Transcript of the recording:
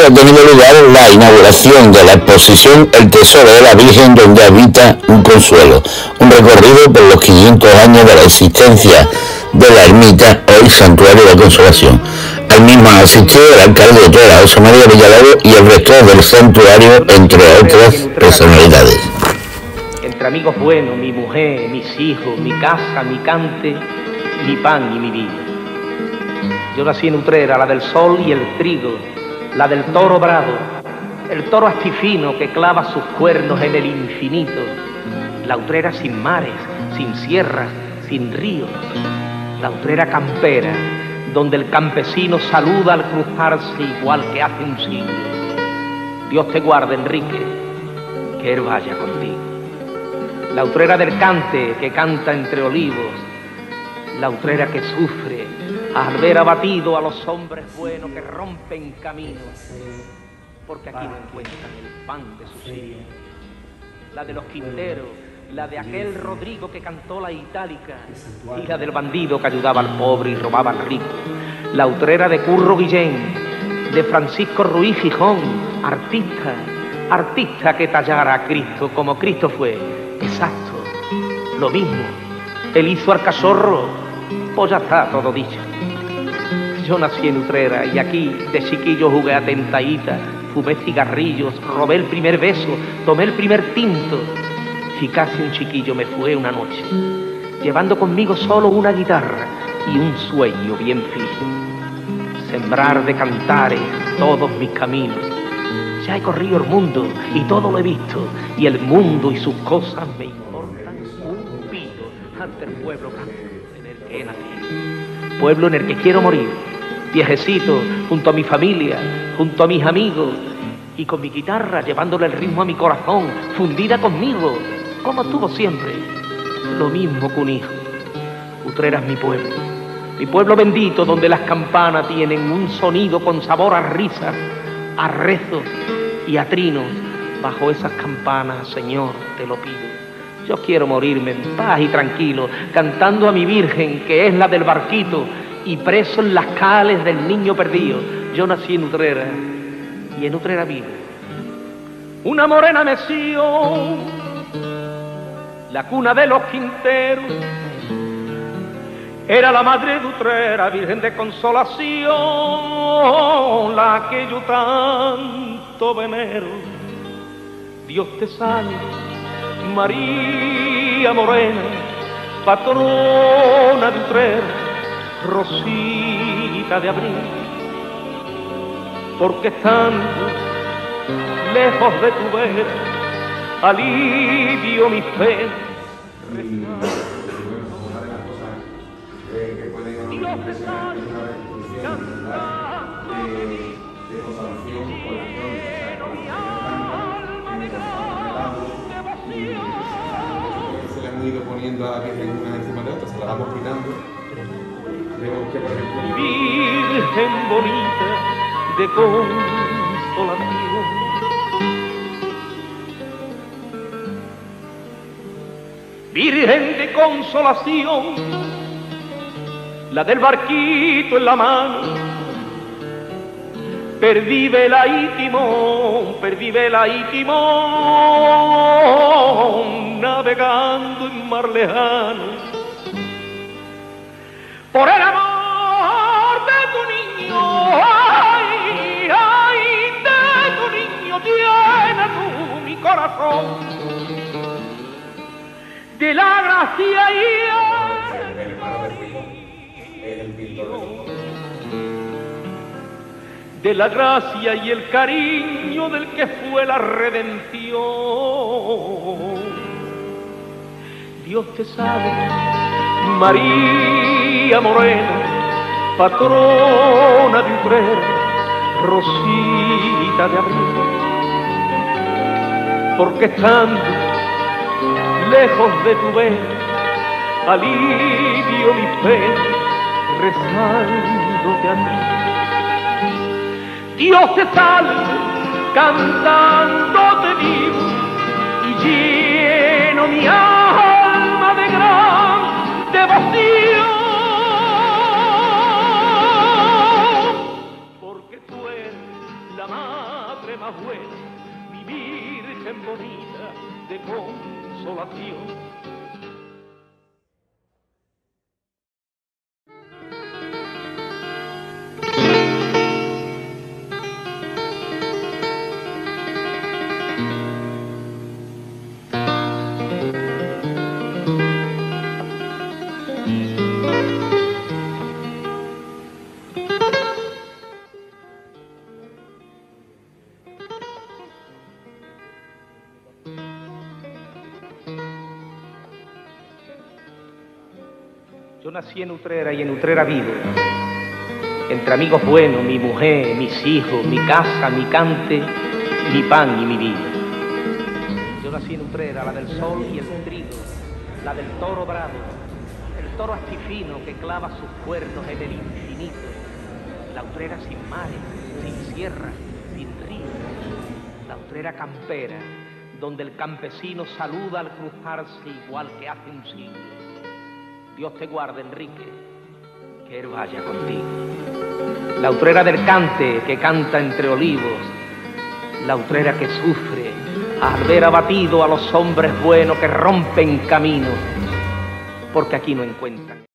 ha tenido lugar la inauguración de la exposición El Tesoro de la Virgen donde habita un consuelo, un recorrido por los 500 años de la existencia de la ermita, hoy Santuario de la Consolación. Al mismo han asistido el alcalde de Utrera, José María Villalobos, y el rector del santuario, entre otras personalidades. Entre amigos buenos, mi mujer, mis hijos, mi casa, mi cante, mi pan y mi vino. Yo nací en Utrera, la del sol y el trigo, la del toro bravo, el toro astifino que clava sus cuernos en el infinito. La Utrera sin mares, sin sierras, sin ríos. La Utrera campera, donde el campesino saluda al cruzarse igual que hace un siglo. Dios te guarde, Enrique, que él vaya contigo. La Utrera del cante, que canta entre olivos. La Utrera que sufre al ver abatido a los hombres buenos que rompen caminos, porque aquí no encuentran el pan de sus hijos. La de los Quinteros, la de aquel Rodrigo que cantó la itálica, y la del bandido que ayudaba al pobre y robaba al rico. La Utrera de Curro Guillén, de Francisco Ruiz Gijón, artista que tallara a Cristo como Cristo fue, exacto, lo mismo. Él hizo al cachorro, pues ya está todo dicho. Yo nací en Utrera y aquí de chiquillo jugué a tentaíta, fumé cigarrillos, robé el primer beso, tomé el primer tinto. Y casi un chiquillo me fue una noche, llevando conmigo solo una guitarra y un sueño bien fijo. Sembrar de cantares todos mis caminos. Ya he corrido el mundo y todo lo he visto, y el mundo y sus cosas me importan un pito ante el pueblo en el que he nacido. Pueblo en el que quiero morir, viejecito, junto a mi familia, junto a mis amigos, y con mi guitarra llevándole el ritmo a mi corazón, fundida conmigo, como tuvo siempre, lo mismo que un hijo. Utrera es mi pueblo bendito, donde las campanas tienen un sonido con sabor a risas, a rezos y a trinos. Bajo esas campanas, Señor, te lo pido. Yo quiero morirme en paz y tranquilo, cantando a mi Virgen, que es la del barquito, y preso en las cales del niño perdido. Yo nací en Utrera, y en Utrera vivo. Una morena meció, la cuna de los Quinteros, era la madre de Utrera, Virgen de Consolación, la que yo tanto venero. Dios te salve, María Morena, patrona de Utrera, Rosita de abril, porque estando lejos de tu vera, alivio mi fe. Dios te salve, cantando de consolación con la mi alma de gran devoción. Se le han ido poniendo a la Virgen una encima de otra, se la vamos quitando. Vemos que, por ejemplo, Virgen bonita de consolación. Virgen de Consolación, la del barquito en la mano, perdí vela y timón, navegando en mar lejano. Por el amor de tu niño, ay, de tu niño, llena tú mi corazón de la gracia y el de la gracia y el cariño del que fue la redención. Dios te salve, María Morena, patrona de Utrera, Rosita de abril, porque estando lejos de tu vera, alivio mi fe, rezándote a ti. Dios te salve, cantando te digo, y lleno mi alma de gran devoción, porque tú eres la madre nació. Yo nací en Utrera y en Utrera vivo, entre amigos buenos, mi mujer, mis hijos, mi casa, mi cante, mi pan y mi vino. Yo nací en Utrera, la del sol y el trigo, la del toro bravo, el toro astifino que clava sus cuernos en el infinito, la Utrera sin mares, sin sierras, sin ríos, la Utrera campera, donde el campesino saluda al cruzarse igual que hace un siglo. Dios te guarde, Enrique, que él vaya contigo. La Utrera del cante, que canta entre olivos, la Utrera que sufre al ver abatido a los hombres buenos que rompen caminos, porque aquí no encuentran.